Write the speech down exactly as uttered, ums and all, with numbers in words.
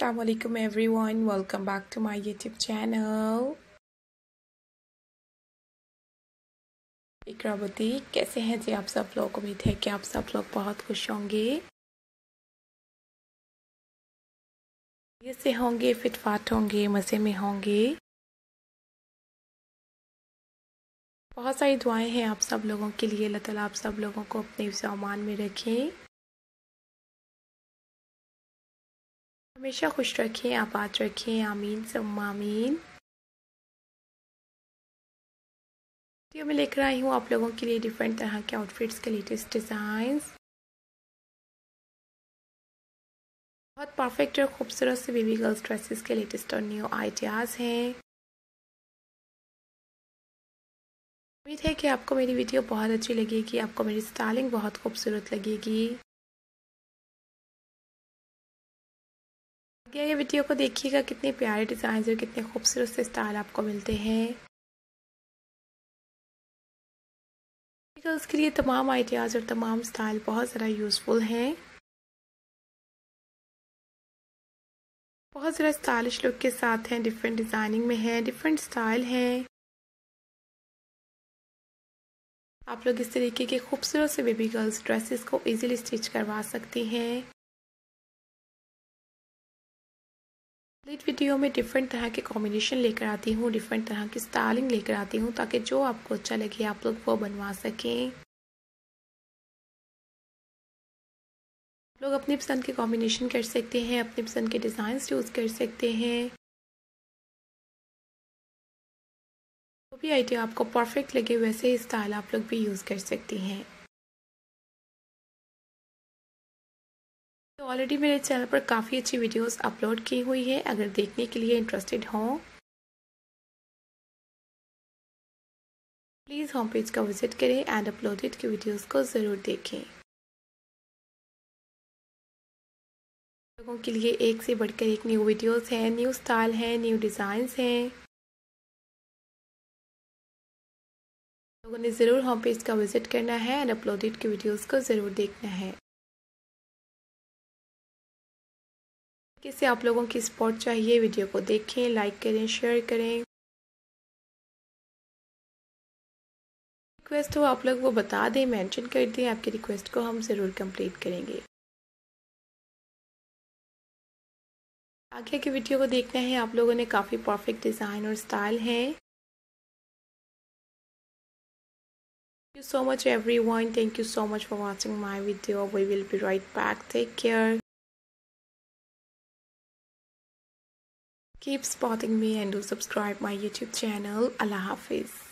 Assalamualaikum everyone, welcome back to my YouTube channel. Iqra boutique. कैसे हैं जी आप सब लोग? उम्मीद है कि आप सब लोग बहुत खुश होंगे, ये से होंगे, फिटफाट होंगे, मज़े में होंगे। बहुत सारी दुआएं हैं आप सब लोगों के लिए। अल्लाह ताला आप सब लोगों को अपने सामान में रखें, हमेशा खुश रखें, आबाद रखें। आमीन सुम्मा आमीन। वीडियो में लेकर आई हूँ आप लोगों के लिए डिफरेंट तरह के आउटफिट्स के लेटेस्ट डिज़ाइंस। बहुत परफेक्ट और खूबसूरत से बेबी गर्ल्स ड्रेसेस के लेटेस्ट और न्यू आइडियाज़ हैं। उम्मीद है कि आपको मेरी वीडियो बहुत अच्छी लगेगी, आपको मेरी स्टाइलिंग बहुत खूबसूरत लगेगी। आगे ये वीडियो को देखिएगा, कितने प्यारे डिज़ाइन और कितने खूबसूरत से स्टाइल आपको मिलते हैं। गर्ल्स के लिए तमाम आइडियाज़ और तमाम स्टाइल बहुत ज़्यादा यूज़फुल हैं। बहुत ज़्यादा स्टाइलिश लुक के साथ हैं, डिफरेंट डिज़ाइनिंग में हैं, डिफरेंट स्टाइल हैं। आप लोग इस तरीके के खूबसूरत से बेबी गर्ल्स ड्रेसेस को इजीली स्टिच करवा सकती हैं। इस वीडियो में डिफरेंट तरह के कॉम्बिनेशन लेकर आती हूँ, डिफरेंट तरह की स्टाइलिंग लेकर आती हूँ, ताकि जो आपको अच्छा लगे आप लोग वो बनवा सकें। आप लोग अपनी पसंद के कॉम्बिनेशन कर सकते हैं, अपनी पसंद के डिज़ाइन यूज़ कर सकते हैं। जो भी आइडिया आपको परफेक्ट लगे वैसे ही स्टाइल आप लोग भी यूज़ कर सकती हैं। तो ऑलरेडी मेरे चैनल पर काफ़ी अच्छी वीडियोस अपलोड की हुई है, अगर देखने के लिए इंटरेस्टेड हों प्लीज़ होम पेज का विजिट करें एंड अपलोडेड की वीडियोस को ज़रूर देखें। लोगों के लिए एक से बढ़कर एक न्यू वीडियोस हैं, न्यू स्टाइल हैं, न्यू डिज़ाइंस हैं। लोगों ने ज़रूर होम पेज का विजिट करना है एंड अपलोडेड की वीडियोस को ज़रूर देखना है। किससे आप लोगों की सपोर्ट चाहिए, वीडियो को देखें, लाइक करें, शेयर करें। रिक्वेस्ट हो आप लोग वो बता दें, मेंशन कर दें, आपकी रिक्वेस्ट को हम ज़रूर कंप्लीट करेंगे। आगे की वीडियो को देखना है आप लोगों ने, काफ़ी परफेक्ट डिज़ाइन और स्टाइल है। Thank you so much everyone. Thank you so much for watching my video. We will be right back. Take care. Keep supporting me and do subscribe my YouTube channel. Allah Hafiz.